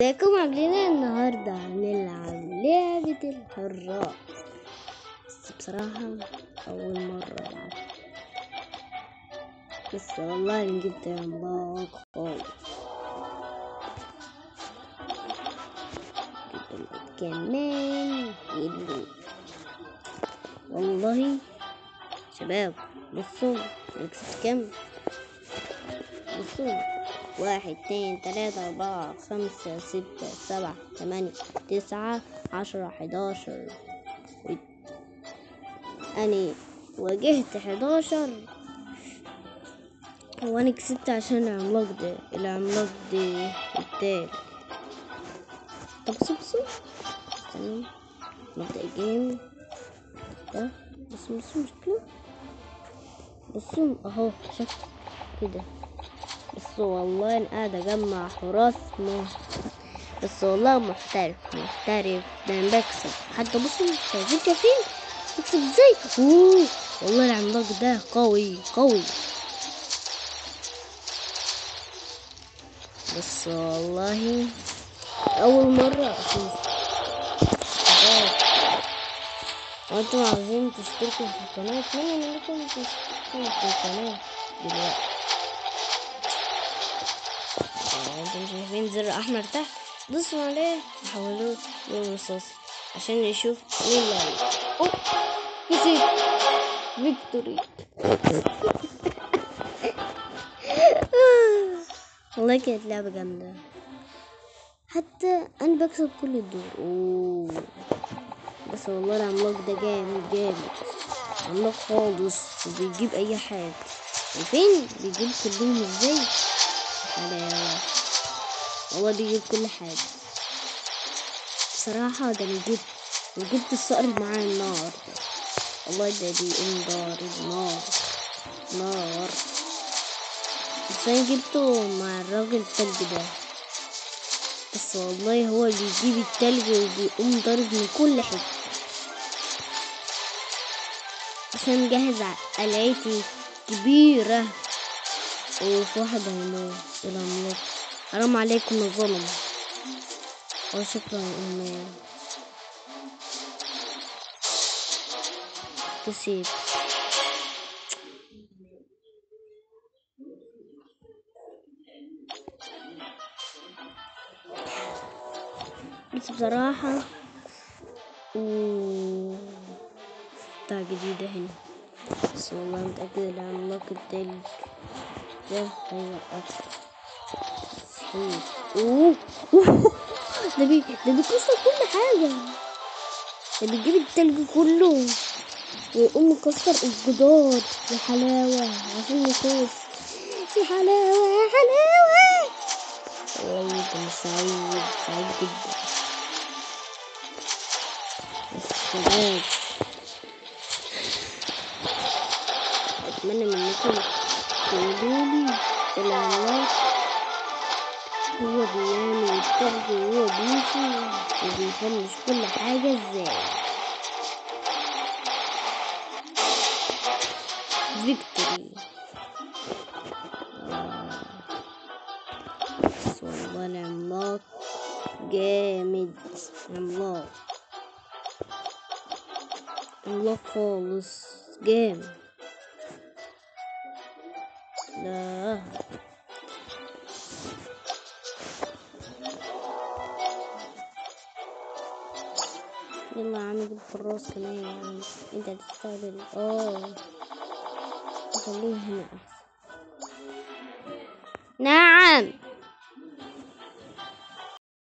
ازيكم عاملين ايه؟ النهارده هنلعب لعبة الحراس، بس بصراحة أول مرة ألعب، بس والله أنا جبت عملاق خالص. جبت كمان يلو والله. شباب بصوا نكسب كام؟ بصوا 1 2 3 4 5 6 7 8 9 10 11. أنا واجهت 11 وأنا كسبت عشان العملاق ده التالي. طب بصوا استنوا نبدأ الجيم ده. بصوا شكله، بصوا اهو شفت كده. بس والله انا قاعدة اجمع حراس بس والله محترف ده انا بكسب. حتى بصوا شايفين بكسب ازاي. اوه والله العملاق ده قوي. بس والله اول مرة اشوف. وانتم عاوزين تشتركوا في القناة، اتمنى انكم تشتركوا في القناة دلوقتي. انتم شايفين زر احمر تحت، دوسوا عليه وحولوه لون رصاصي عشان يشوف مين اللي هيكسب. اوه كسب فيكتوري. والله كانت لعبة جامدة، حتى انا بكسب كل الدور. اوه بس والله العملاق ده جامد عملاق خالص وبيجيب اي حاجة. شايفين بيجيب كلهم ازاي؟ حلاوة والله بيجيب كل حاجة بصراحة. ده انا جبت الصقر معاه النار ده. والله ده انذار نار. بس انا جبته مع الراجل التلج ده. بس والله هو بيجيب التلج وبيقوم ضارب من كل حتة. عشان جاهز قلعتي كبيرة وفي واحد هيموت. العملاق حرام عليكم الظلم. وشكرا يا أمان كسيب. بس بصراحة بتاع جديدة هنا. بس والله متأكد العملاق التالي ده هيوقف صحيح. ده بيكسر كل حاجة. ده بيجيب التلج كله ويقوم مكسر الجدار. يا حلاوة عشان يفوز. يا حلاوة والله كان سعيد جدا. بس شباب أتمنى منكم تقولولي العملاق هو بيعمل التلج وهو بيمشي وبيفنش كل حاجة ازاي. فيكتوري. بس والله العملاق جامد. عملاق خالص جامد. لا يلا يا عم جيب الحراس كمان يا عم. انت هتستقبل خليه هنا احسن.